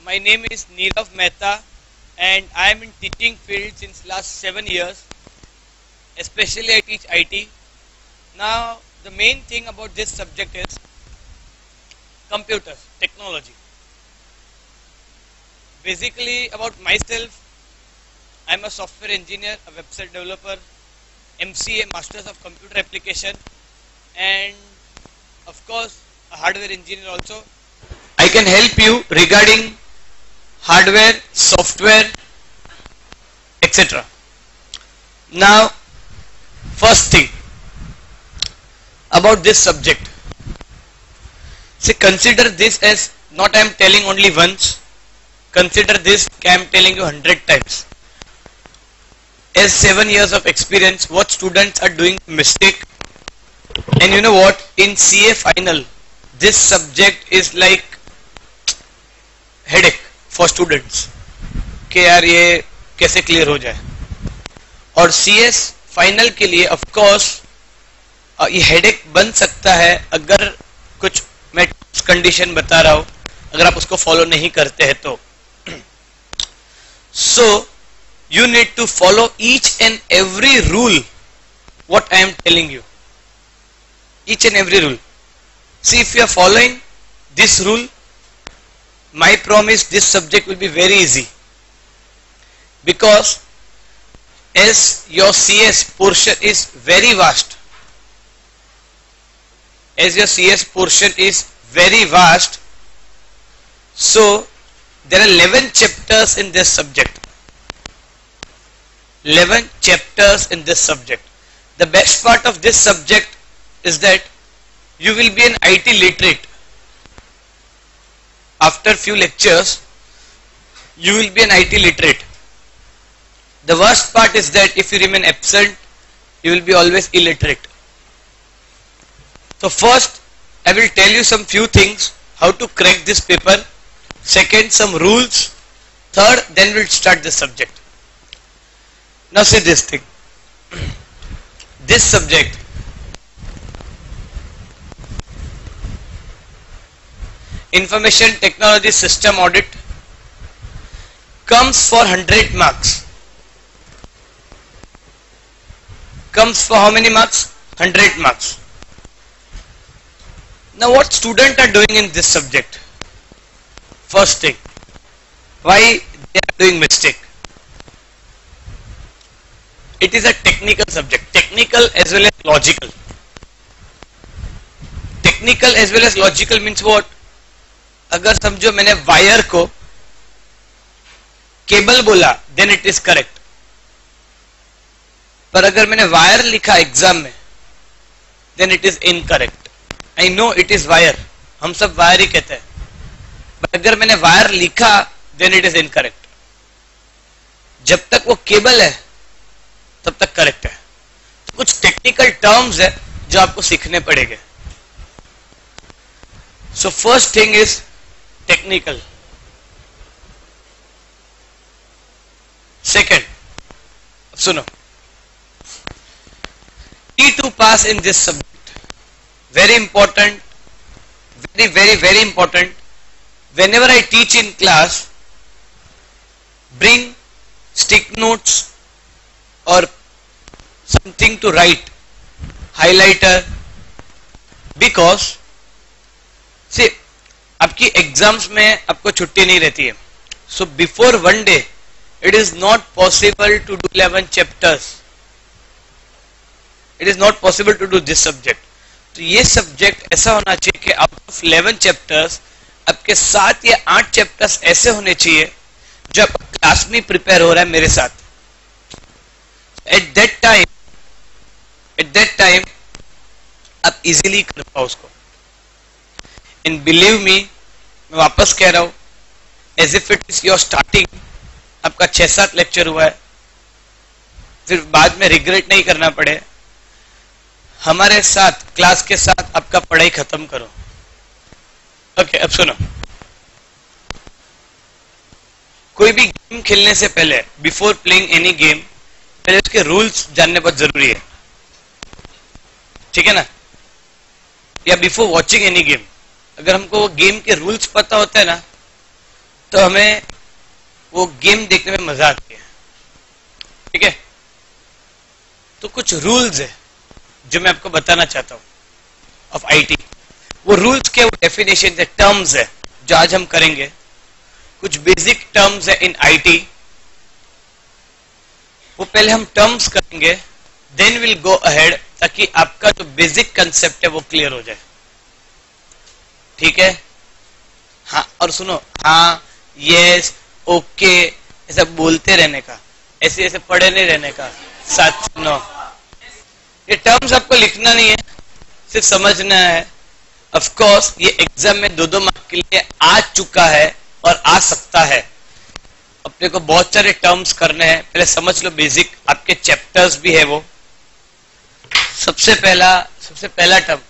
My name is Nirav Mehta and I am in teaching field since last 7 years. Especially I teach IT. Now the main thing about this subject is computers, technology. Basically about myself, I am a software engineer, a website developer, MCA, Masters of Computer Application, and of course a hardware engineer also. I can help you regarding hardware, software, etc. Now, first thing about this subject. See, consider this as not I am telling only once. Consider this I am telling you 100 times. As 7 years of experience, what students are doing mistake. And you know what? In CA final, this subject is like headache for students कि यार ये कैसे clear हो जाए. और CS final के लिए of course ये हेडेक बन सकता है अगर कुछ मैं कंडीशन बता रहा हूं, अगर आप उसको फॉलो नहीं करते हैं तो. So you need to follow each and every rule what I am telling you. Each and every rule. See, if you are following this rule, my promise, this subject will be very easy. Because as your CS portion is very vast, so there are 11 chapters in this subject. 11 chapters in this subject. The best part of this subject is that you will be an IT literate. After few lectures, you will be an IT literate. The worst part is that if you remain absent, you will be always illiterate. So first, I will tell you some few things, how to crack this paper. Second, some rules. Third, then we'll start the subject. Now see this thing. This subject, Information Technology System Audit, comes for 100 marks. Comes for how many marks? 100 marks. Now what students are doing in this subject? First thing, why they are doing mistake? It is a technical subject. Technical as well as logical. Technical as well as logical means what? अगर समझो मैंने wire को cable बोला then it is correct, पर अगर मैंने wire लिखा exam में then it is incorrect. I know it is wire, हम सब वायर ही कहते हैं, बट अगर मैंने वायर लिखा देन इट इज इनकरेक्ट. जब तक वो केबल है तब तक करेक्ट है. तो कुछ टेक्निकल टर्म्स है जो आपको सीखने पड़ेंगे. So first thing is technical. Second, सुनो, to pass in this subject, very important, very important. Whenever I teach in class, bring stick notes or something to write, highlighter, because see, आपकी exams में आपको छुट्टी नहीं रहती है. So before one day it is not possible to do 11 chapters. It is not possible to do this subject. तो ये subject ऐसा होना चाहिए कि आउट ऑफ 11 चैप्टर्स आपके 7 या 8 चैप्टर्स ऐसे होने चाहिए जो आप क्लास में प्रिपेयर हो रहा है मेरे साथ. एट दैट टाइम आप इजीली कर पाओ उसको. And believe me, मैं वापस कह रहा हूं, as if it is your starting, आपका 6-7 लेक्चर हुआ है, फिर बाद में रिग्रेट नहीं करना पड़े. हमारे साथ, क्लास के साथ आपका पढ़ाई खत्म करो. ओके, अब सुनो, कोई भी गेम खेलने से पहले, बिफोर प्लेइंग एनी गेम, पहले उसके रूल्स जानने बहुत जरूरी है. ठीक है ना? या बिफोर वॉचिंग एनी गेम, अगर हमको वो गेम के रूल्स पता होता है ना, तो वो गेम हम खेल सकते हैं. Before watching any game, we should know the rules. Okay, अब सुनो, कोई भी गेम खेलने से पहले, बिफोर प्लेइंग एनी गेम, पहले उसके रूल्स जानने बहुत जरूरी है. ठीक है ना? तो हमें वो गेम देखने में मजा आती है। ठीक है, तो कुछ रूल्स है जो मैं आपको बताना चाहता हूं ऑफ आईटी। वो रूल्स के, वो डेफिनेशन है, टर्म्स है जो आज हम करेंगे। कुछ बेसिक टर्म्स है इन आईटी, वो पहले हम टर्म्स करेंगे, देन विल गो अहेड, ताकि आपका जो बेसिक कंसेप्ट है वो क्लियर हो जाए। ठीक है, हाँ, और सुनो, हाँ, यस, ओके, ऐसा बोलते रहने का, ऐसे ऐसे पढ़े नहीं रहने का, साथ सुनो। ये टर्म्स आपको लिखना नहीं है, सिर्फ समझना है। ऑफ कोर्स ये एग्जाम में 2-2 मार्क के लिए आ चुका है और आ सकता है। अपने को बहुत सारे टर्म्स करने हैं, पहले समझ लो बेसिक, आपके चैप्टर्स भी है वो। सबसे पहला term,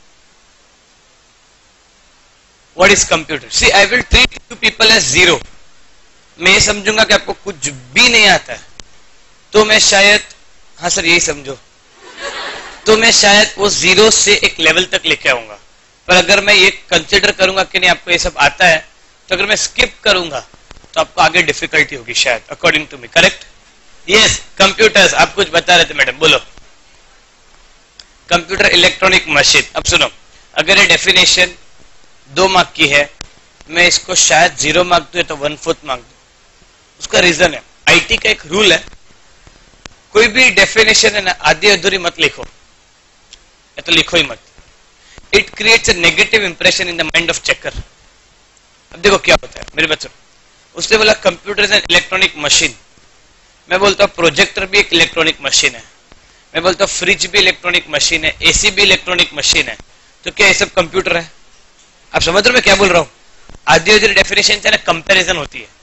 what is computer. See, I will treat you people as zero. मैं ये समझूंगा कि आपको कुछ भी नहीं आता है, तो मैं शायद, हाँ सर यही समझो, तो मैं शायद वो जीरो से एक लेवल तक लेके आऊंगा। पर अगर मैं ये कंसिडर करूंगा कि नहीं आपको ये सब आता है, तो अगर मैं स्किप करूंगा तो आपको आगे डिफिकल्टी होगी शायद, according to me. Correct? Yes, computers. आप कुछ बता रहे थे मैडम, बोलो। Computer electronic machine. अब सुनो, अगर ये डेफिनेशन 2 मार्क की है, मैं इसको शायद 0 मार्क दूं तो 1/4 मार्क दूं। उसका रीजन है, आईटी का एक रूल है, कोई भी डेफिनेशन है ना, आधी अधूरी मत लिखो, या तो लिखो ही मत। It creates a negative impression in the mind of checker. अब देखो क्या होता है मेरे बच्चों, उसने बोला computer is an electronic machine, मैं बोलता हूं प्रोजेक्टर भी एक इलेक्ट्रॉनिक मशीन है, मैं बोलता हूं फ्रिज भी इलेक्ट्रॉनिक मशीन है, एसी भी इलेक्ट्रॉनिक मशीन है, तो क्या ये सब कंप्यूटर है? आप समझ रहे हो मैं क्या बोल रहा हूं? आधी अधूरी डेफिनेशन से ना कंपैरिजन होती है।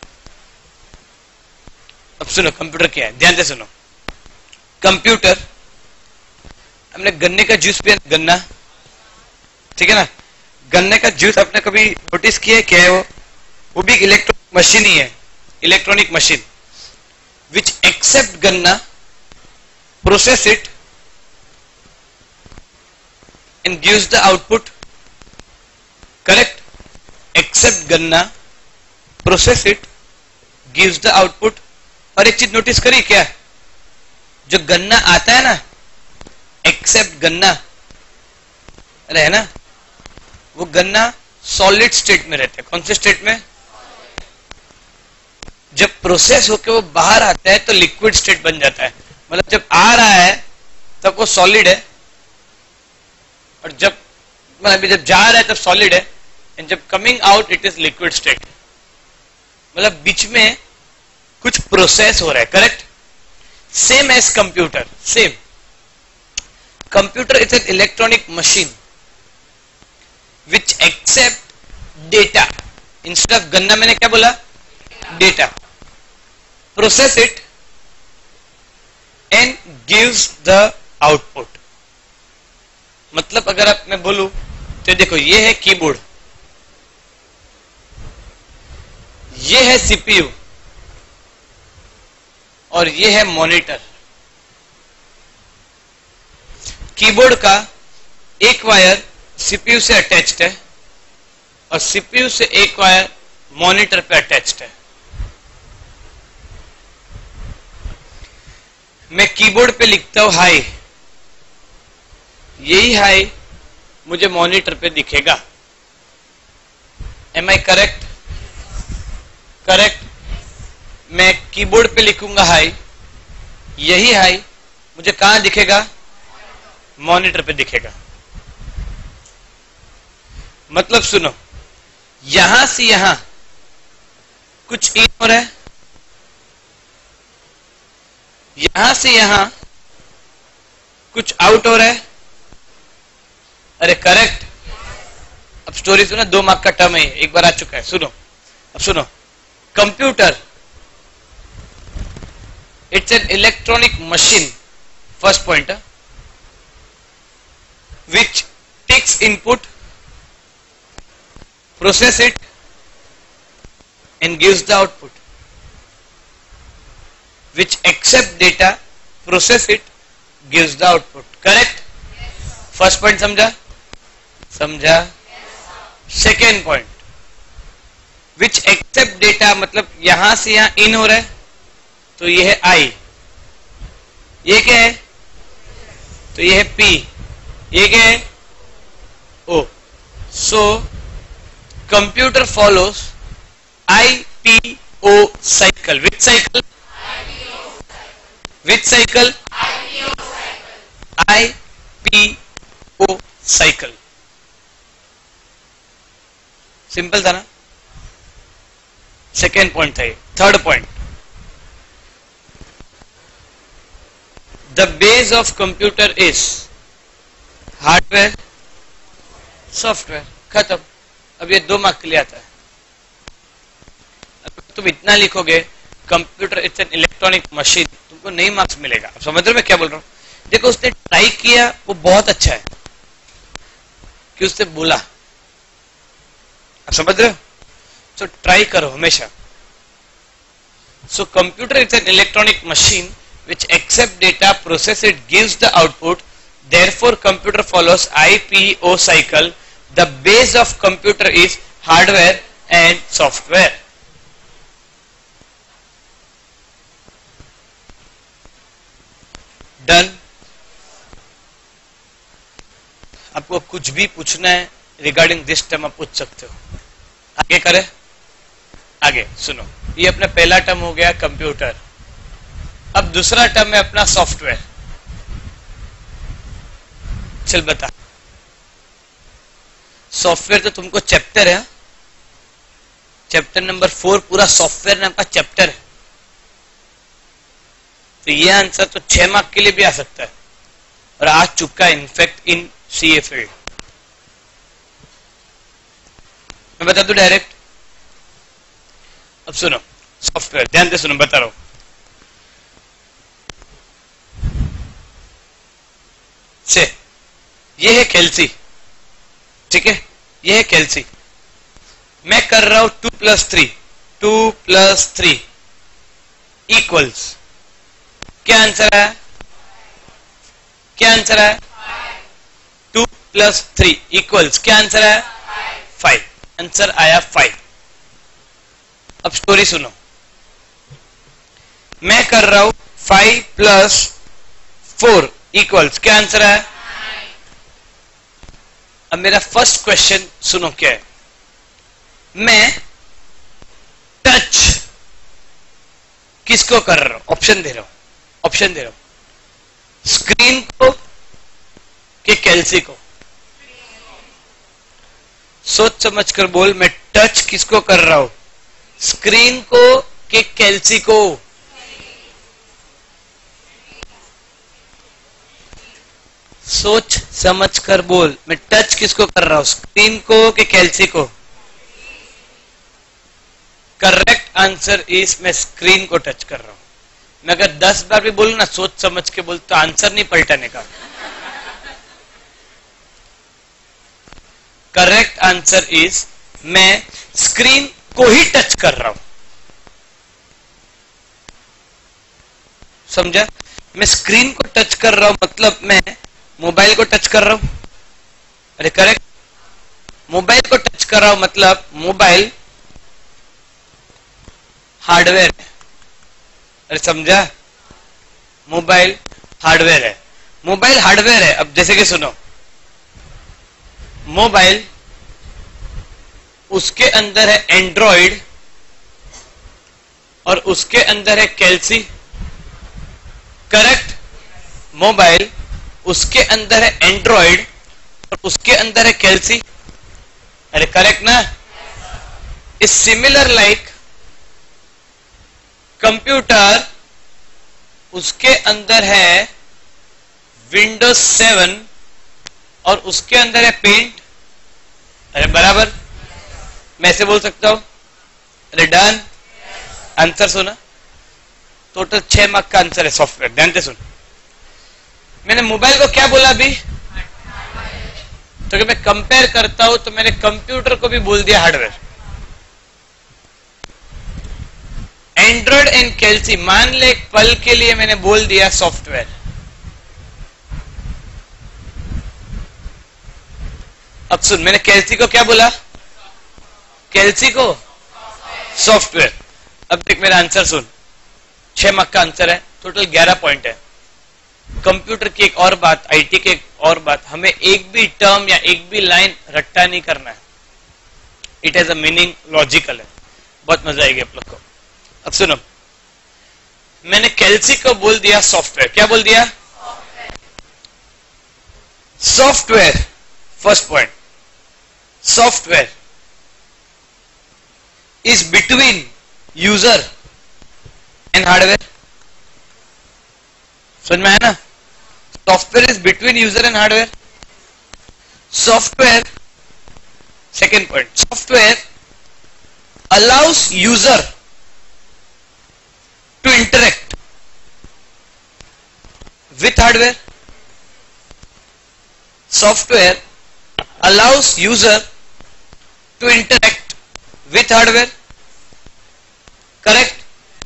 अब सुनो कंप्यूटर क्या है, ध्यान से सुनो। कंप्यूटर, हमने गन्ने का जूस पिया, गन्ना, ठीक है ना, गन्ने का जूस आपने कभी नोटिस किया है क्या है वो भी इलेक्ट्रॉनिक मशीन ही है, इलेक्ट्रॉनिक मशीन विच एक्सेप्ट गन्ना, process it and gives the output. Correct? Except गन्ना, process it, gives the output. और एक चीज नोटिस करी क्या, जो गन्ना आता है ना, एक्सेप्ट गन्ना, अरे है ना, वो गन्ना सॉलिड स्टेट में रहता है। कौन से स्टेट में? जब प्रोसेस होके वो बाहर आता है तो लिक्विड स्टेट बन जाता है। मतलब जब आ रहा है तब वो सॉलिड है, और जब मतलब जब जा रहा है तब सॉलिड है, एंड जब coming out it is liquid state. मतलब बीच में कुछ प्रोसेस हो रहा है। Correct? Same as computer, same. Computer is an electronic machine which except data. Instead of गन्ना मैंने क्या बोला? Data. Process it and gives the output. मतलब अगर आप मैं बोलूं तो देखो, ये है कीबोर्ड, ये है सीपीयू, और ये है मॉनिटर। कीबोर्ड का एक वायर सीपीयू से अटैच्ड है, और सीपीयू से एक वायर मॉनिटर पे अटैच्ड है। मैं कीबोर्ड पे लिखता हूं हाई, यही हाई मुझे मॉनिटर पे दिखेगा। Am I correct? करेक्ट। मैं कीबोर्ड पे लिखूंगा हाई, यही हाई मुझे कहां दिखेगा? मॉनिटर पे दिखेगा। मतलब सुनो, यहां से यहां कुछ इन हो रहा है, यहां से यहां कुछ आउट हो रहा है। अरे करेक्ट। अब स्टोरी सुनो, 2 मार्क का टर्म है, एक बार आ चुका है, सुनो। अब सुनो, computer it's an electronic machine, first point, which takes input, process it and gives the output, which accept data, process it, gives the output. Correct? First point समझा? समझा? Second point, which except data, मतलब यहां से यहां इन हो रहा है तो ये है आई, ये क्या है तो ये है पी, ये क्या है O. So computer follows IPO cycle. Which cycle? Which cycle? IPO cycle. Simple था ना. सेकेंड पॉइंट था ये. Third point, the base of computer is hardware software. खत्म. अब ये 2 मार्क के लिए आता है. तुम इतना लिखोगे computer it's an electronic machine, तुमको नहीं मार्क्स मिलेगा. अब समझ रहे हो मैं क्या बोल रहा हूं. देखो उसने ट्राई किया, वो बहुत अच्छा है कि उसने बोला. अब समझ रहे हो. सो ट्राई करो हमेशा. So computer it's an electronic machine which accept data, process it, gives the output. Therefore computer follows IPO cycle. The base of computer is hardware and software. Done. आपको कुछ भी पूछना है रिगार्डिंग दिस टर्म आप पूछ सकते हो. आगे करें. आगे सुनो. ये अपना पहला टर्म हो गया कंप्यूटर. अब दूसरा टर्म है अपना सॉफ्टवेयर. चल बता. सॉफ्टवेयर तो तुमको चैप्टर है. चैप्टर नंबर 4 पूरा सॉफ्टवेयर नाम का चैप्टर है. तो ये आंसर तो 6 मार्क के लिए भी आ सकता है और आ चुका है इनफैक्ट इन सीए फील्ड. मैं बता दूं डायरेक्ट. अब सुनो सॉफ्टवेयर ध्यान से सुनो, बता रहा हूं. से ये है कैल्सी. ठीक है, ये है कैल्सी. मैं कर रहा हूं 2 + 3 इक्वल्स. क्या आंसर है? क्या आंसर है? 2 + 3 इक्वल्स. क्या आंसर है? 5. आंसर आया 5. अब स्टोरी सुनो. मैं कर रहा हूं 5 + 4 इक्वल्स. क्या आंसर है? अब मेरा फर्स्ट क्वेश्चन सुनो क्या है. मैं टच किसको कर रहा हूं? ऑप्शन दे रहा हूं. ऑप्शन दे रहा हूं. स्क्रीन को कि कैल्सी को? सोच समझ कर बोल. मैं टच किसको कर रहा हूं? स्क्रीन को कि कैल्सी को? सोच समझ कर बोल. मैं टच किसको कर रहा हूं? स्क्रीन को कि कैल्सी को? करेक्ट आंसर इज मैं स्क्रीन को टच कर रहा हूं. मैं अगर 10 बार भी बोलूं ना सोच समझ के बोल तो आंसर नहीं पलटाने का. करेक्ट आंसर इज मैं स्क्रीन को ही टच कर रहा हूं. समझा? मैं स्क्रीन को टच कर रहा हूं मतलब मैं मोबाइल को टच कर रहा हूं. अरे करेक्ट. मोबाइल को टच कर रहा हूं मतलब मोबाइल हार्डवेयर है. अरे समझा? मोबाइल हार्डवेयर है. मोबाइल हार्डवेयर है. अब जैसे कि सुनो, मोबाइल उसके अंदर है एंड्रॉइड और उसके अंदर है कैल्सी. करेक्ट. मोबाइल उसके अंदर है एंड्रॉइड और उसके अंदर है कैल्सी. अरे करेक्ट ना? इज सिमिलर लाइक कंप्यूटर उसके अंदर है विंडोज 7 और उसके अंदर है पेंट. अरे बराबर. मैं ऐसे बोल सकता हूं. अरे डन. आंसर सुना. टोटल 6 मार्क का आंसर है सॉफ्टवेयर. ध्यान से सुन. मैंने मोबाइल को क्या बोला अभी? तो कि मैं कंपेयर करता हूं तो मैंने कंप्यूटर को भी बोल दिया हार्डवेयर. एंड्रॉइड एंड कैल्सी मान ले एक पल के लिए मैंने बोल दिया सॉफ्टवेयर. अब सुन, मैंने कैल्सी को क्या बोला? कैल्सी को सॉफ्टवेयर। अब देख मेरा आंसर सुन, 6 मार्क का आंसर है, टोटल 11 पॉइंट है। कंप्यूटर की एक और बात, आईटी की एक और बात, हमें एक भी टर्म या एक भी लाइन रट्टा नहीं करना है। It has a meaning, logical है। बहुत मजा आएगी आप लोग को। अब सुनो, मैंने कैल्सी को बोल दिया सॉफ्टवेयर। क्या बोल दिया? Software. First point, software is between user and hardware. समझ में आया ना? Software is between user and hardware. Software, second point, software allows user to interact with hardware. Software allows user to interact with hardware. Correct.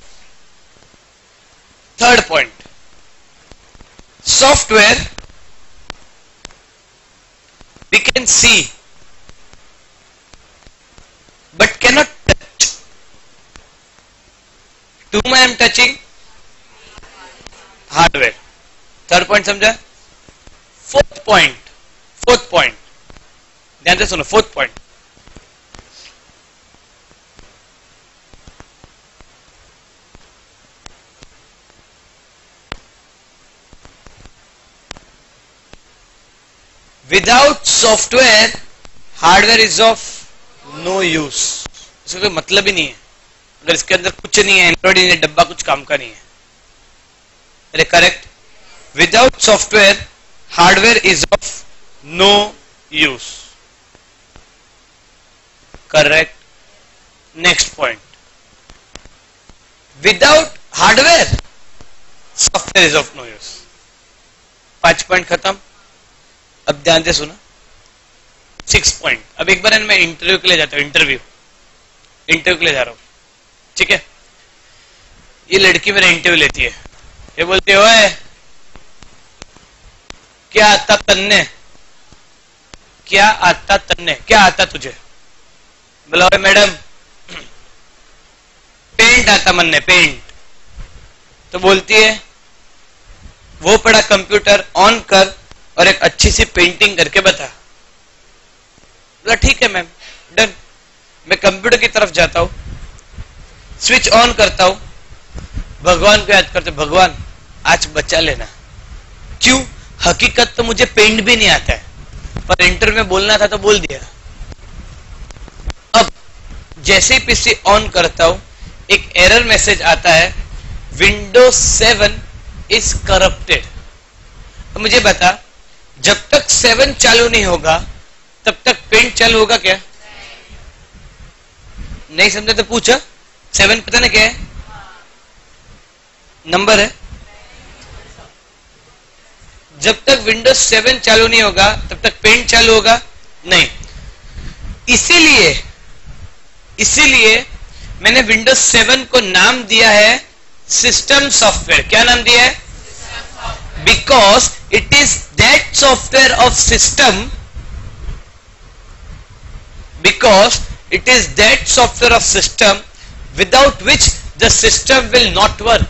Third point, software we can see but cannot touch. To whom I am touching? Hardware. Third point समझा? Fourth point, ध्यान से सुनो, fourth point, without software hardware is of no use. इसका कोई मतलब ही नहीं है। अगर इसके अंदर कुछ नहीं है, एंड्रॉइड नहीं है, डब्बा कुछ काम का नहीं है। अरे correct, without software hardware is of no use. Correct. Next point, without hardware software is of no use. 5 point खत्म। अब ध्यान से सुना, 6 पॉइंट। अब एक बार मैं इंटरव्यू के लिए जाता हूं, इंटरव्यू के लिए जा रहा हूं, ठीक है। ये लड़की मेरा इंटरव्यू लेती है, ये बोलती है, ओए क्या आता तन्ने, क्या आता तन्ने, क्या आता तुझे? बोला, ओए मैडम पेंट आता मन्ने, पेंट। तो बोलती है, वो पड़ा कंप्यूटर ऑन कर और एक अच्छी सी पेंटिंग करके बता। बोला ठीक है मैम, डन। मैं कंप्यूटर की तरफ जाता हूं, स्विच ऑन करता हूं, भगवान को याद करते, भगवान आज बचा लेना। क्यों? हकीकत तो मुझे पेंट भी नहीं आता है, पर इंटरव्यू में बोलना था तो बोल दिया। अब जैसे ही पीसी ऑन करता हूं, एक एरर मैसेज आता है, विंडोज 7 इज करप्टेड। तो मुझे बता, जब तक 7 चालू नहीं होगा तब तक पेंट चालू होगा क्या? नहीं समझे तो पूछा। 7 पता ना क्या है? नंबर है। जब तक विंडोज 7 चालू नहीं होगा तब तक पेंट चालू होगा नहीं। इसीलिए मैंने विंडोज 7 को नाम दिया है सिस्टम सॉफ्टवेयर। क्या नाम दिया है? Because it is that software of system, because it is that software of system without which the system will not work.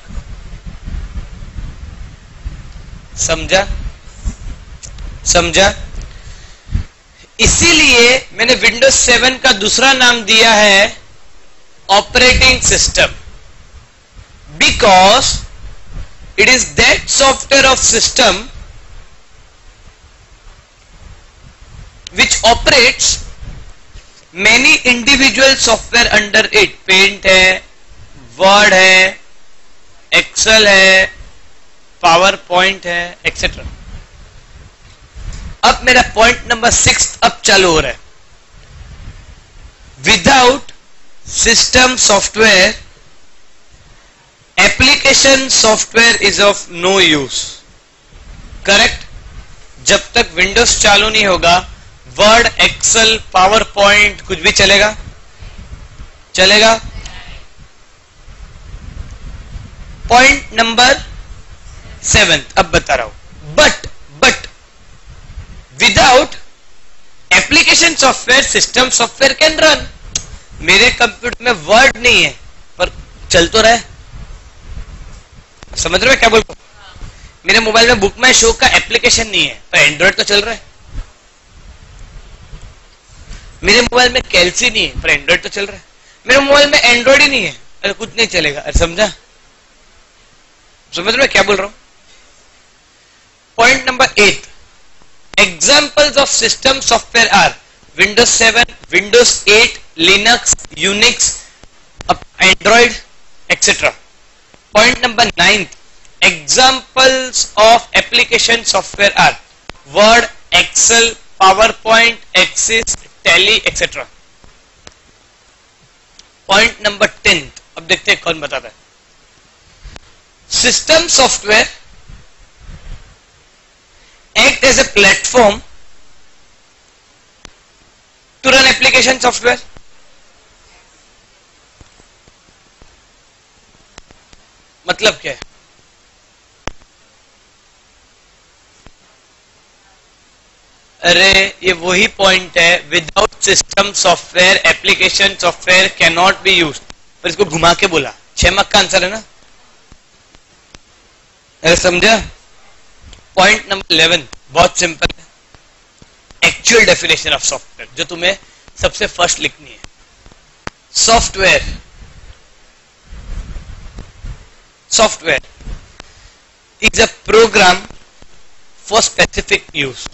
समझा? इसीलिए मैंने विंडोज 7 का दूसरा नाम दिया है operating system, because it is that software of system which operates many individual software under it. Paint है, word है, एक्सेल है, पावर पॉइंट है, एक्सेट्रा। अब मेरा पॉइंट नंबर 6 अब चालू हो रहा है। Without system software application software is of no use. Correct. जब तक विंडोज चालू नहीं होगा, वर्ड, एक्सेल, पावर पॉइंट कुछ भी चलेगा? पॉइंट नंबर 7 अब बता रहा हूं। But without application software system software can run. मेरे कंप्यूटर में वर्ड नहीं है पर चल तो रहा है। समझ रहे हो क्या बोल रहा हूं? मेरे मोबाइल में बुक माई शो का एप्लीकेशन नहीं है पर एंड्रॉइड तो चल रहा है। मेरे मोबाइल में कैल्सी नहीं है पर एंड्रॉइड तो चल रहा है। मेरे मोबाइल में एंड्रॉइड ही नहीं है, अरे कुछ नहीं चलेगा। अरे समझा? समझ रहे हो क्या बोल रहा हूं? Point number 8, examples of system software are Windows 7, Windows 8, Linux, Unix, Android etcetera. Point number 9, examples of application software are Word, Excel, PowerPoint, Access, Tally, etc. Point number 10, अब देखते हैं कौन बताता है। System software act as a platform to run application software. मतलब क्या है? अरे ये वही पॉइंट है, without system software application software can not be use. पर इसको घुमा के बोला, 6 मार्क का आंसर है ना। अरे समझा? पॉइंट नंबर 11 बहुत सिंपल है, एक्चुअल डेफिनेशन ऑफ सॉफ्टवेयर, जो तुम्हें सबसे फर्स्ट लिखनी है। Software is a program for specific use.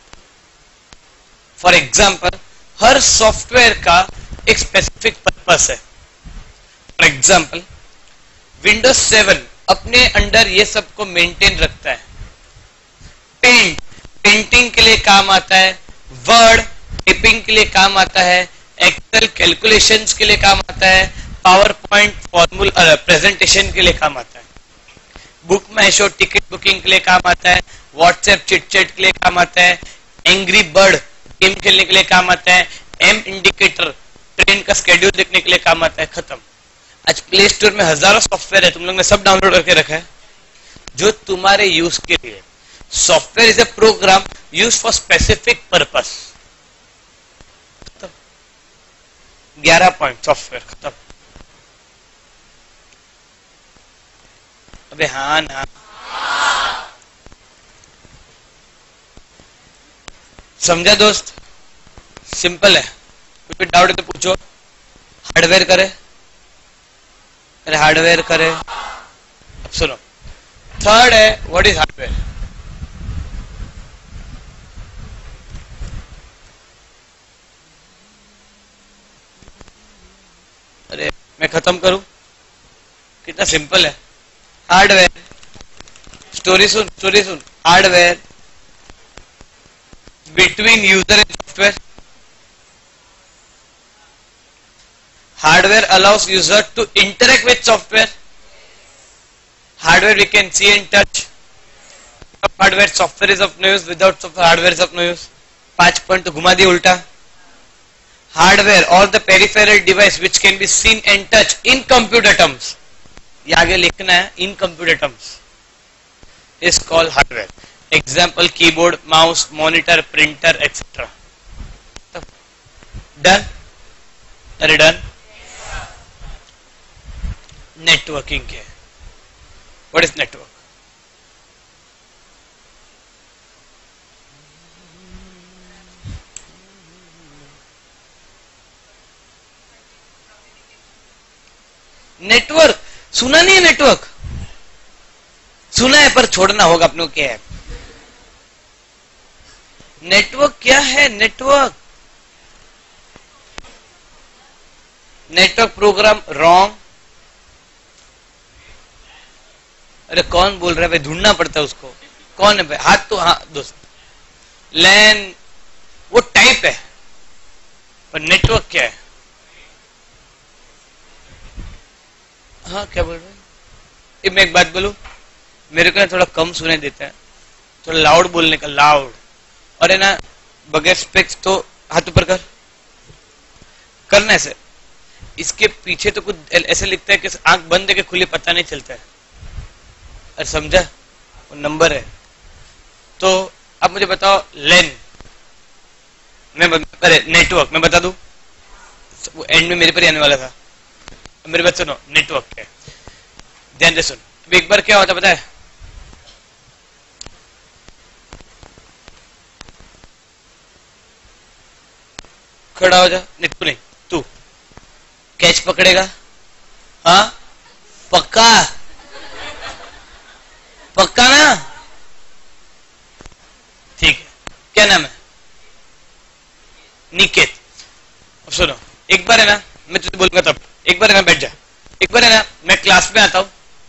For example, हर सॉफ्टवेयर का एक स्पेसिफिक पर्पस है। फॉर एग्जाम्पल, विंडोज 7 अपने अंडर ये सबको मेंटेन रखता है। पेंटिंग के लिए काम आता है, वर्ड टाइपिंग के लिए काम आता है, एक्सेल कैलकुलेशंस के लिए काम आता है, पावर पॉइंट फॉर्मूला प्रेजेंटेशन के लिए काम आता है, BookMyShow ticket booking के लिए काम आता है, व्हाट्सएप चिट चैट के लिए काम आता है, एंग्री बर्ड गेम खेलने के लिए काम आता है, एम इंडिकेटर ट्रेन का स्केड्यूल देखने के लिए काम आता है। खत्म। आज प्ले स्टोर में हजारों सॉफ्टवेयर है, तुम लोग ने सब डाउनलोड करके रखा है जो तुम्हारे यूज के लिए। Software is a program use for specific purpose. 11 point software खत्म। अबे हाँ ना, समझा दोस्त? सिंपल है, कुछ भी डाउट है तो पूछो। हार्डवेयर करे, अरे हार्डवेयर करे। अब सुनो, थर्ड है व्हाट इज हार्डवेयर। अरे मैं खत्म करूं? कितना सिंपल है। हार्डवेयर, स्टोरी सुन। Hardware between user and software. Hardware allows user to interact with software. Hardware we can see and touch. Hardware, software is of no use. Without software, hardware is of no use. 5 point तो घुमा दिया उल्टा। Hardware or the peripheral device which can be seen and touched in computer terms. ये आगे लिखना है, in computer terms is called hardware. Example, keyboard, mouse, monitor, printer, etc. Done? Are you done? Networking क्या है? What is network? Network सुना नहीं है? Network सुना है पर छोड़ना होगा अपनों क्या है। नेटवर्क क्या है? Network program wrong. अरे कौन बोल रहा है भाई? ढूंढना पड़ता है उसको। कौन है भाई? हाथ तो हाँ दोस्त। लैन वो टाइप है, पर नेटवर्क क्या है? हाँ क्या बोल रहे हैं? मैं एक बात बोलूं, मेरे को ना थोड़ा कम सुनाई देता है, थोड़ा लाउड बोलने का, लाउड। और है ना बगैर स्पेक्स तो हाथ ऊपर करना ऐसे। इसके पीछे तो कुछ ऐसे लिखता है कि आंख बंद है कि खुली पता नहीं चलता है। अरे समझा? वो नंबर है। तो अब मुझे बताओ, लेन मैं अरे नेटवर्क मैं बता दूं, वो एंड में मेरे पर ही आने वाला था। मेरे बात सुनो, नेटवर्क है, ध्यान से सुन। अब एक बार क्या होता पता है, खड़ा हो जा, नित्तू नहीं, तू कैच पकड़ेगा, हाँ पक्का, पक्का ना, ठीक है। क्या नाम है? निकेत। अब सुनो, एक बार है ना, मैं तुझे बोलूंगा तब, एक बार है ना बैठ जा। एक बार है ना, मैं क्लास में आता हूं,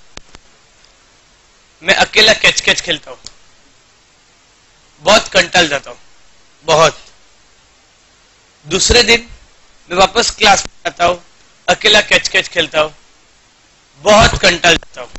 मैं अकेला कैच कैच खेलता हूं, बहुत कंटाल जाता हूं, बहुत। दूसरे दिन मैं वापस क्लास में आता हूं, अकेला कैच कैच खेलता हूं, बहुत कंटाल जाता हूं।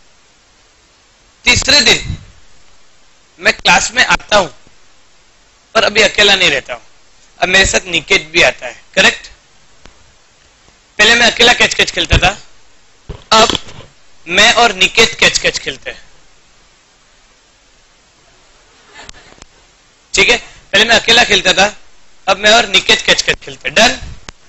तीसरे दिन मैं क्लास में आता हूं, पर अभी अकेला नहीं रहता हूं, अब मेरे साथ निकेत भी आता है, करेक्ट? पहले मैं अकेला कैच कैच खेलता था, अब मैं और निकेत कैच कैच खेलते हैं, ठीक है? पहले मैं अकेला खेलता था, अब मैं और निकेत कैच कैच खेलते हैं, डन।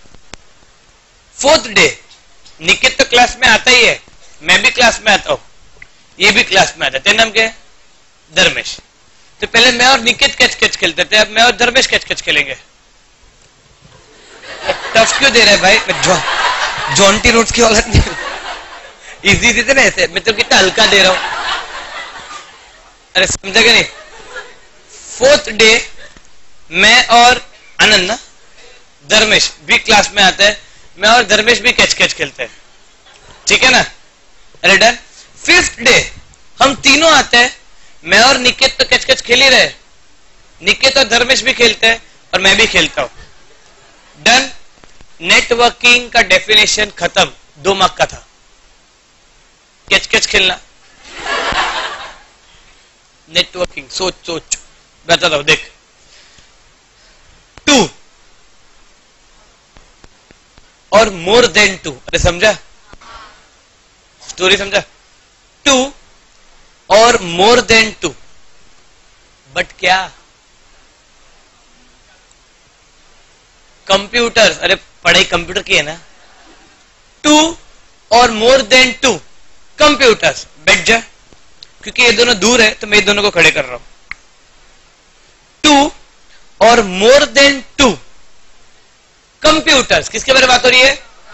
फोर्थ डे निकेत तो क्लास में आता ही है, मैं भी क्लास में आता हूं, ये भी क्लास में आता है। तेरा नाम क्या है? धर्मेश। तो पहले मैं और निकेत कैच कैच खेलते थे, अब मैं और धर्मेश कैच कैच खेलेंगे। टफ क्यों दे रहा है भाई? मैं जॉन्टी नोट्स की औलाद नहीं, इजी देते ना ऐसे, मैं तो कितना हल्का दे रहा हूं, अरे समझा क्या नहीं? फोर्थ डे मैं और आनंद ना, धर्मेश भी क्लास में आता है, मैं और धर्मेश भी कैच कैच खेलते हैं, ठीक है ना? अरे डन। फिफ्थ डे हम तीनों आते हैं, मैं और निकेत तो कैच कैच खेल ही रहे, निकेत और धर्मेश भी खेलते हैं और मैं भी खेलता हूं, डन। नेटवर्किंग का डेफिनेशन खत्म, 2 मार्क का था, कैच कैच खेलना। नेटवर्किंग सोच सोच बताता हूं, देख। 2 और मोर देन 2, अरे समझा स्टोरी? समझा? 2 और मोर देन 2, बट क्या? कंप्यूटर्स, अरे पढ़ाई कंप्यूटर की है ना। 2 और मोर देन 2 कंप्यूटर्स, बैठ जा, क्योंकि ये दोनों दूर है तो मैं ये दोनों को खड़े कर रहा हूं। 2 और मोर देन 2 कंप्यूटर्स, किसके बारे में बात हो रही है?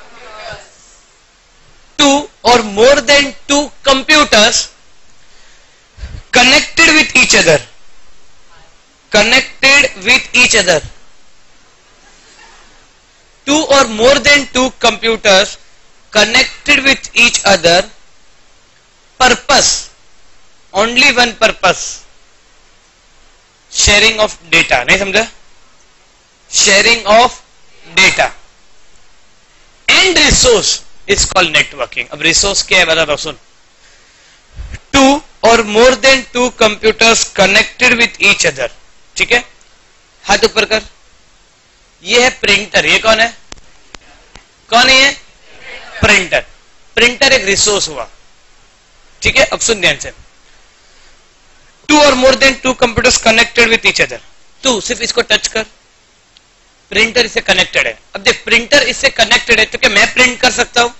2 और more than 2 computers connected with each other, connected with each other. 2 or more than 2 computers connected with each other, purpose, only one purpose, sharing of data. नहीं समझा? sharing of data and resource is called networking. अब resource क्या है बताता हूं, सुन। 2 और more than 2 computers connected with each other, ठीक है? हाथ ऊपर कर। ये है प्रिंटर, ये कौन है? कौन है ये? प्रिंटर। प्रिंटर एक रिसोर्स हुआ, ठीक है? अब सुन ध्यान से। 2 और more than 2 computers connected with each other, तू सिर्फ इसको टच कर, प्रिंटर इससे कनेक्टेड है। अब देख, प्रिंटर इससे कनेक्टेड है तो क्या मैं प्रिंट कर सकता हूं?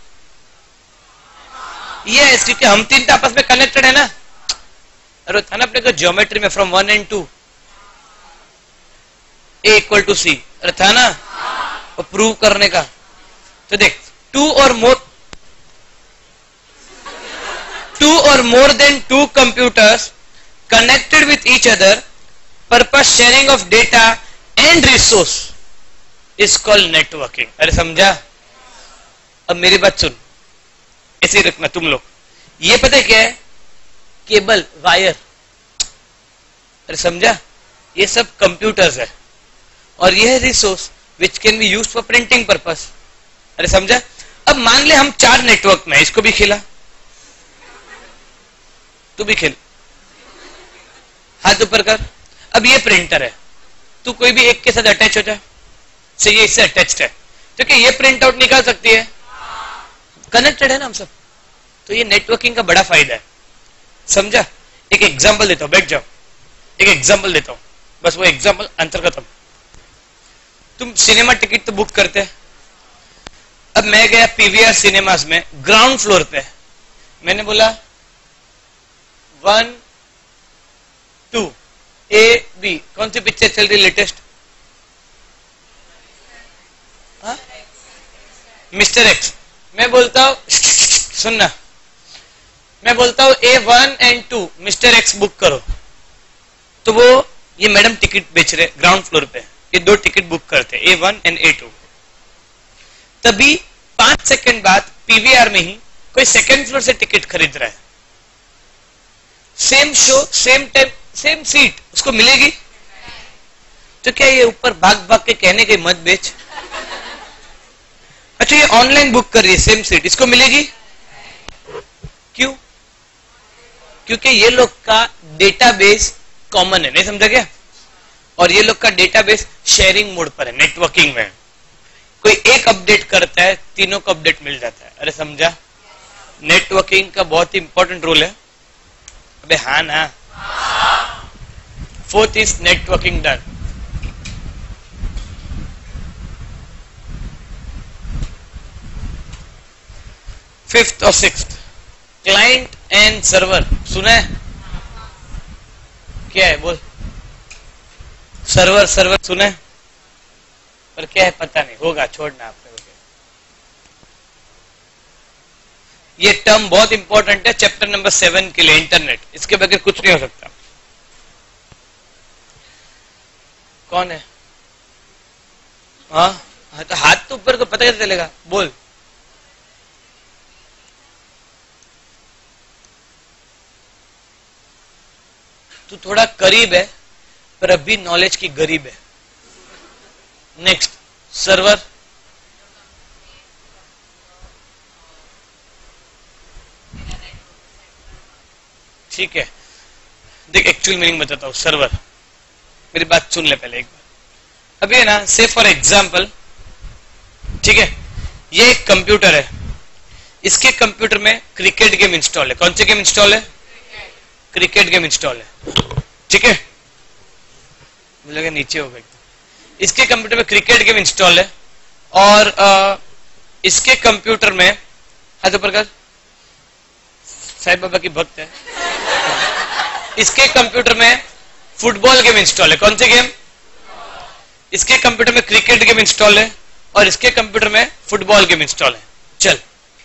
ये क्योंकि हम तीन आपस में कनेक्टेड है ना। अरे था ना अपने को ज्योमेट्री में फ्रॉम 1 and 2 A = C, अरे था ना, और प्रूव करने का। तो देख, 2 और more than 2 computers connected with each other, purpose sharing of data and resource is called networking. अरे समझा? अब मेरी बात सुन, ऐसे ही रखना तुम लोग। ये पता है क्या है? केबल, वायर, अरे समझा? ये सब कंप्यूटर्स है, और ये है resource which can be used for printing purpose. अरे समझा? अब मान ले हम 4 नेटवर्क में, इसको भी खेला, तू भी खेल, हाथ ऊपर कर। अब ये प्रिंटर है, तू कोई भी एक के साथ अटैच हो जा, से ये इससे अटैच्ड है, तो क्या ये प्रिंट आउट निकाल सकती है? कनेक्टेड है ना हम सब। तो ये नेटवर्किंग का बड़ा फायदा है, समझा? एक एग्जांपल देता हूं, बैठ जाओ, एक एग्जांपल देता हूं, बस वो एग्जांपल अंतर खत्म। तुम सिनेमा टिकट तो बुक करते हैं, अब मैं गया पीवीआर सिनेमास में, ग्राउंड फ्लोर पे मैंने बोला 1 2 ए बी, कौन सी पिक्चर चल रही लेटेस्ट? Mister x. मैं बोलता हूं सुनना, मैं बोलता हूं A1 and 2 mister x book करो, तो वो ये मैडम टिकट बेच रहे ग्राउंड फ्लोर पे, ये 2 टिकट बुक करते A1 and A2। तभी 5 सेकंड बाद पीवीआर में ही कोई सेकंड फ्लोर से टिकट खरीद रहा है, same show same time same seat, उसको मिलेगी? तो क्या ये ऊपर भाग भाग के कहने के मत बेच। अच्छा ये ऑनलाइन बुक कर रही है सेम सीट, इसको मिलेगी? क्यों? क्योंकि ये लोग का डेटाबेस कॉमन है, नहीं समझा क्या? और ये लोग का डेटाबेस शेयरिंग मोड पर है, नेटवर्किंग में। कोई एक अपडेट करता है, तीनों को अपडेट मिल जाता है। अरे समझा? नेटवर्किंग का बहुत ही इंपॉर्टेंट रोल है। अबे हाँ ना। 4th is networking done। Fifth और सिक्स्थ, क्लाइंट एंड सर्वर, सुना है? क्या है बोल? सर्वर सर्वर सुना है, पर क्या है पता नहीं, होगा, छोड़ना आपने। ये टर्म बहुत इंपॉर्टेंट है चैप्टर नंबर 7 के लिए, इंटरनेट, इसके बगैर कुछ नहीं हो सकता। कौन है? हाँ तो हाथ तो ऊपर को पता कैसे चलेगा? बोल। तू थोड़ा करीब है पर अभी नॉलेज की गरीब है। नेक्स्ट, सर्वर, ठीक है। देख एक्चुअल मीनिंग बताता हूं। सर्वर, मेरी बात सुन ले पहले एक बार। अभी है ना, से फॉर एग्जाम्पल, ठीक है, ये एक कंप्यूटर है, इसके कंप्यूटर में क्रिकेट गेम इंस्टॉल है। कौन सी गेम इंस्टॉल है? क्रिकेट गेम इंस्टॉल है, ठीक है। मुझे लगा नीचे हो गई। इसके कंप्यूटर में क्रिकेट गेम इंस्टॉल है और इसके कंप्यूटर में, हाथ ऊपर कर, साईं बाबा की भक्त है। इसके कंप्यूटर में फुटबॉल गेम इंस्टॉल है। कौन सी गेम? इसके कंप्यूटर में क्रिकेट गेम इंस्टॉल है और इसके कंप्यूटर में फुटबॉल गेम इंस्टॉल है। चल,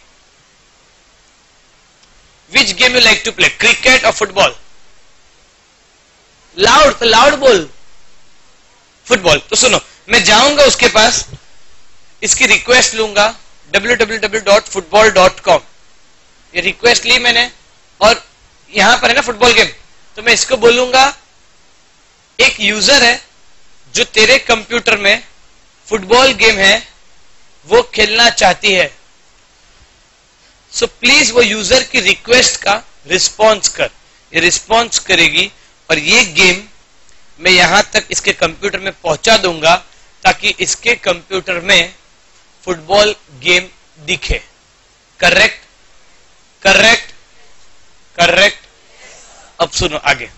which game you like to play, cricket और फुटबॉल? लाउड, तो लाउड बोल। फुटबॉल। तो सुनो, मैं जाऊंगा उसके पास, इसकी रिक्वेस्ट लूंगा www.football.com, ये रिक्वेस्ट ली मैंने और यहां पर है ना फुटबॉल गेम, तो मैं इसको बोलूंगा एक यूजर है जो तेरे कंप्यूटर में फुटबॉल गेम है वो खेलना चाहती है, सो प्लीज वो यूजर की रिक्वेस्ट का रिस्पॉन्स कर। ये रिस्पॉन्स करेगी और ये गेम मैं यहां तक इसके कंप्यूटर में पहुंचा दूंगा ताकि इसके कंप्यूटर में फुटबॉल गेम दिखे। करेक्ट? करेक्ट? करेक्ट? अब सुनो आगे,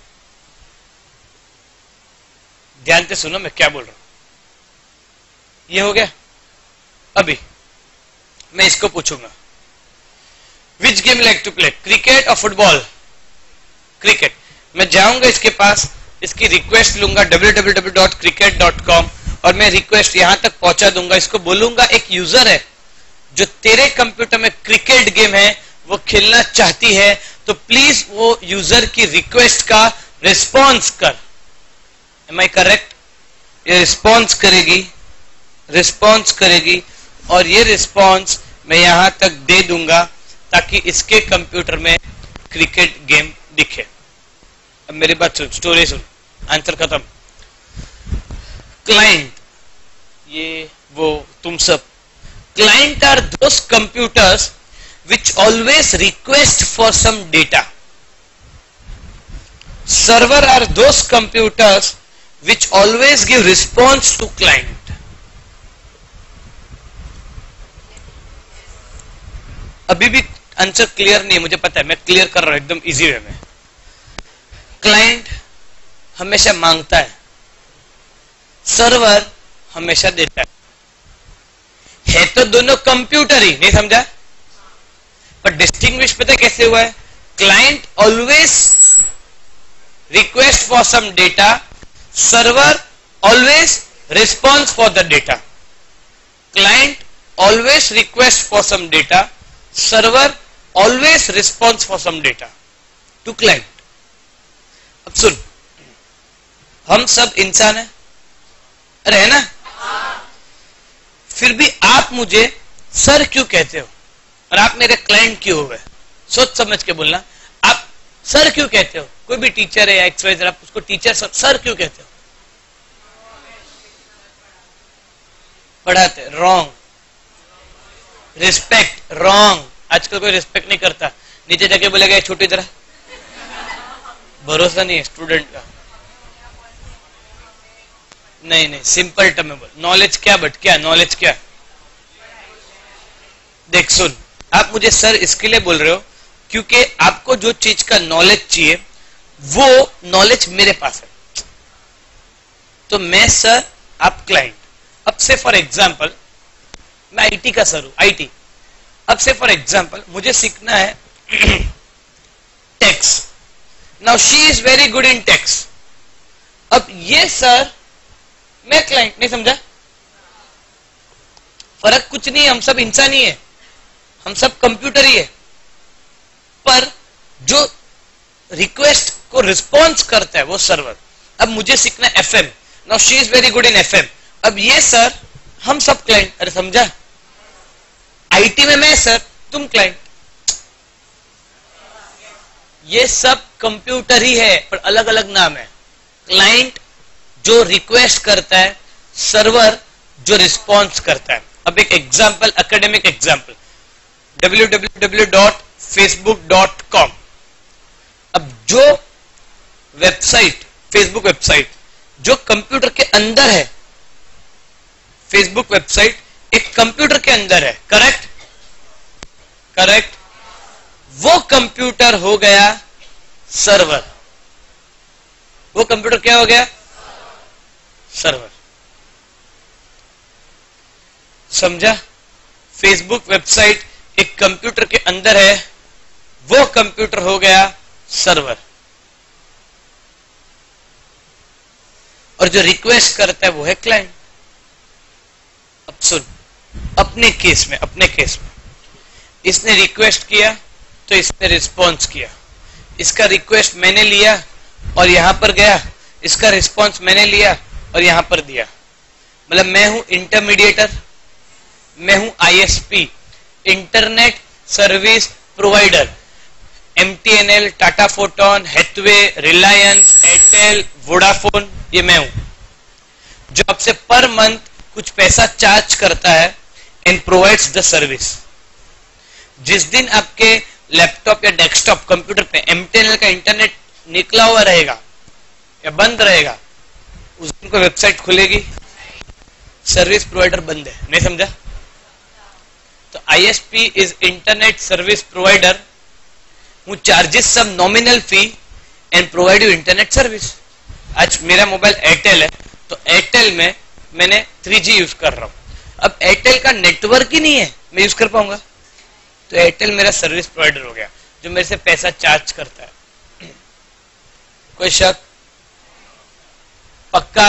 ध्यान से सुनो मैं क्या बोल रहा हूं। ये हो गया। अभी मैं इसको पूछूंगा which game like to play, cricket और फुटबॉल? क्रिकेट। मैं जाऊंगा इसके पास, इसकी रिक्वेस्ट लूंगा www.cricket.com और मैं रिक्वेस्ट यहां तक पहुंचा दूंगा। इसको बोलूंगा एक यूजर है जो तेरे कंप्यूटर में क्रिकेट गेम है वो खेलना चाहती है, तो प्लीज वो यूजर की रिक्वेस्ट का रिस्पॉन्स कर। Am I correct? ये रिस्पॉन्स करेगी, रिस्पॉन्स करेगी और ये रिस्पॉन्स मैं यहां तक दे दूंगा ताकि इसके कंप्यूटर में क्रिकेट गेम दिखे। अब मेरी बात सुन, स्टोरी सुन, आंसर खत्म। क्लाइंट, ये वो तुम सब, client are those computers which always request for some data. Server are those computers which always give response to client. अभी भी आंसर क्लियर नहीं है, मुझे पता है, मैं क्लियर कर रहा हूं एकदम इजी वे में। क्लाइंट हमेशा मांगता है, सर्वर हमेशा देता है तो दोनों कंप्यूटर ही, नहीं समझा? पर डिस्टिंग्विश पता कैसे हुआ है? Client always request for some data, server always response for the data. Client always request for some data, server always response for some data to client. अब सुन, हम सब इंसान हैं, अरे है ना? फिर भी आप मुझे सर क्यों कहते हो और आप मेरे क्लाइंट क्यों हो गए? सोच समझ के बोलना. आप सर क्यों कहते हो? कोई भी टीचर है या एक्सवाइजर, आप उसको टीचर सर क्यों कहते हो? पढ़ाते. रॉन्ग. रिस्पेक्ट. रॉन्ग. आजकल कोई रिस्पेक्ट नहीं करता. नीचे जाके बोलेगा छोटी तरह, भरोसा नहीं है स्टूडेंट का. नहीं नहीं, सिंपल टर्म में बोल. नॉलेज क्या? बट क्या नॉलेज? क्या? देख सुन, आप मुझे सर इसके लिए बोल रहे हो क्योंकि आपको जो चीज का नॉलेज चाहिए वो नॉलेज मेरे पास है, तो मैं सर, आप क्लाइंट. अब से फॉर एग्जाम्पल मैं आईटी का सर हूं, आईटी. अब से फॉर एग्जाम्पल मुझे सीखना है tax. Now she is very good in tax. अब ये सर, मैं क्लाइंट. नहीं समझा? फर्क कुछ नहीं है, हम सब इंसान ही है, हम सब कंप्यूटर ही है. पर जो रिक्वेस्ट को रिस्पॉन्स करता है वो सर्वर. अब मुझे सीखना है FM. Now she is very good in FM. अब ये सर, हम सब क्लाइंट. अरे समझा? आईटी में मैं सर, तुम क्लाइंट. ये सब कंप्यूटर ही है पर अलग अलग नाम है. क्लाइंट जो रिक्वेस्ट करता है, सर्वर जो रिस्पॉन्स करता है. अब एक एग्जाम्पल, एकेडमिक एग्जाम्पल, www.facebook.com. अब जो वेबसाइट, फेसबुक वेबसाइट जो कंप्यूटर के अंदर है, फेसबुक वेबसाइट एक कंप्यूटर के अंदर है. करेक्ट? करेक्ट. वो कंप्यूटर हो गया सर्वर. वो कंप्यूटर क्या हो गया? सर्वर. समझा? फेसबुक वेबसाइट एक कंप्यूटर के अंदर है, वो कंप्यूटर हो गया सर्वर. और जो रिक्वेस्ट करता है वो है क्लाइंट. अब सुन, अपने केस में इसने रिक्वेस्ट किया तो इसने रिस्पॉन्स किया. इसका रिक्वेस्ट मैंने लिया और यहां पर गया, इसका रिस्पॉन्स मैंने लिया और यहां पर दिया. मतलब मैं हूं इंटरमीडिएटर, मैं हूं ISP, internet service provider. MTNL, Tata Photon, Hathway, Reliance, Airtel, Vodafone, ये मैं हूं जो आपसे पर मंथ कुछ पैसा चार्ज करता है एंड प्रोवाइड्स द सर्विस. जिस दिन आपके लैपटॉप या डेस्कटॉप कंप्यूटर पे एमटीएनएल का इंटरनेट निकला हुआ रहेगा या बंद रहेगा, उस दिन कोई वेबसाइट खुलेगी, सर्विस प्रोवाइडर बंद है. नहीं समझा? तो ISP is internet service provider who charges some nominal fee and provide you internet service. आज मेरा मोबाइल एयरटेल है तो एयरटेल में मैंने 3G यूज कर रहा हूं. अब एयरटेल का नेटवर्क ही नहीं है, मैं यूज कर पाऊंगा? तो एयरटेल मेरा सर्विस प्रोवाइडर हो गया जो मेरे से पैसा चार्ज करता है. कोई शक? पक्का?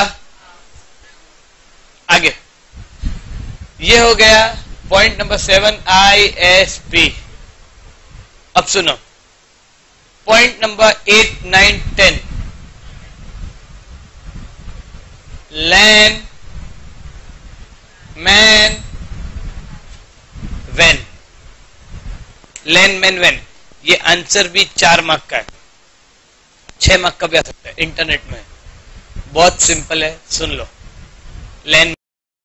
आगे ये हो गया पॉइंट नंबर 7, ISP. अब सुनो पॉइंट नंबर 8, 9, 10. लैन, मैन, वेन. लैन, मैन, वेन. ये आंसर भी 4 मार्क का है, 6 मार्क का भी आ सकता है इंटरनेट में. बहुत सिंपल है, सुन लो. लैन